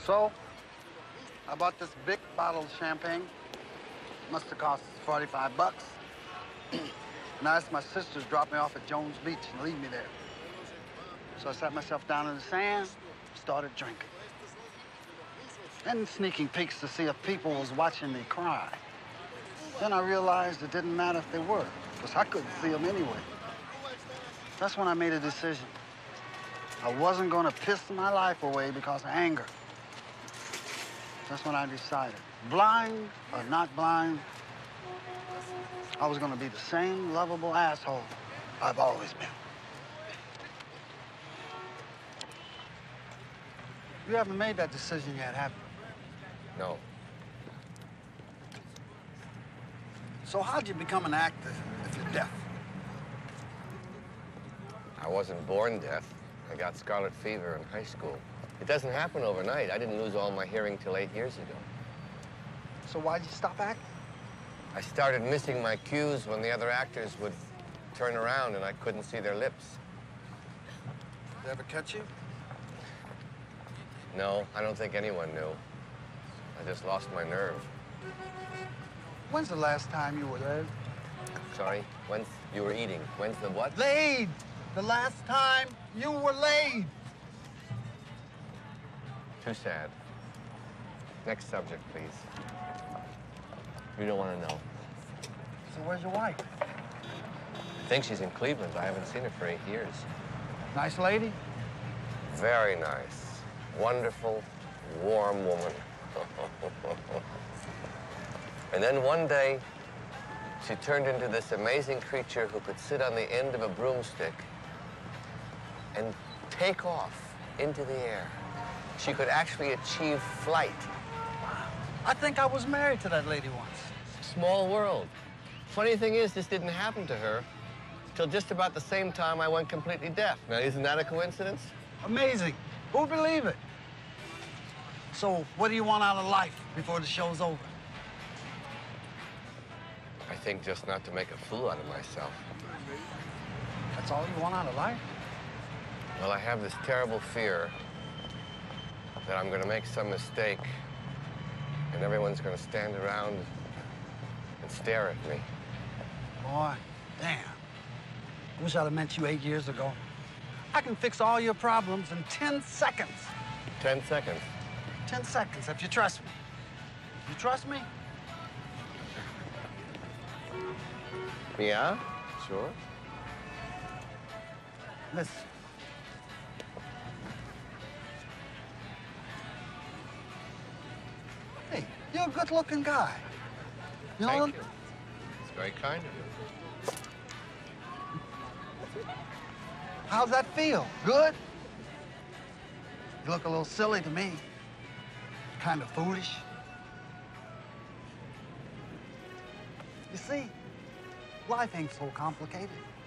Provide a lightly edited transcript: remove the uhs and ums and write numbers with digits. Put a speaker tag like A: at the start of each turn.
A: So, I bought this big bottle of champagne. Must have cost 45 bucks. And I asked my sister to drop me off at Jones Beach and leave me there. So I sat myself down in the sand, started drinking. And sneaking peeks to see if people was watching me cry. Then I realized it didn't matter if they were, because I couldn't see them anyway. That's when I made a decision. I wasn't gonna piss my life away because of anger. That's when I decided, blind or not blind, I was gonna be the same lovable asshole I've always been. You haven't made that decision yet, have you?
B: No.
A: So how'd you become an actor if you're deaf?
B: I wasn't born deaf. I got scarlet fever in high school. It doesn't happen overnight. I didn't lose all my hearing till 8 years ago.
A: So why'd you stop acting?
B: I started missing my cues when the other actors would turn around and I couldn't see their lips.
A: Did they ever catch you?
B: No, I don't think anyone knew. I just lost my nerve.
A: When's the last time you were laid?
B: Sorry, when's you were eating? When's the what?
A: Laid! The last time you were laid!
B: Too sad. Next subject, please. You don't want to know.
A: So where's your wife?
B: I think she's in Cleveland. I haven't seen her for 8 years.
A: Nice lady?
B: Very nice. Wonderful, warm woman. And then one day, she turned into this amazing creature who could sit on the end of a broomstick and take off into the air. She could actually achieve flight.
A: I think I was married to that lady once.
B: Small world. Funny thing is, this didn't happen to her till just about the same time I went completely deaf. Now, isn't that a coincidence?
A: Amazing. Who'd believe it? So, what do you want out of life before the show's over?
B: I think just not to make a fool out of myself.
A: That's all you want out of life?
B: Well, I have this terrible fear that I'm going to make some mistake and everyone's going to stand around and stare at me.
A: Boy, damn. Wish I'd have met you 8 years ago. I can fix all your problems in 10 seconds.
B: 10 seconds?
A: 10 seconds, if you trust me. You trust me?
B: Yeah, sure.
A: Listen. Hey, you're a good-looking guy. You know
B: Thank you. It's very kind of you.
A: How's that feel? Good? You look a little silly to me. Kind of foolish. You see, life ain't so complicated.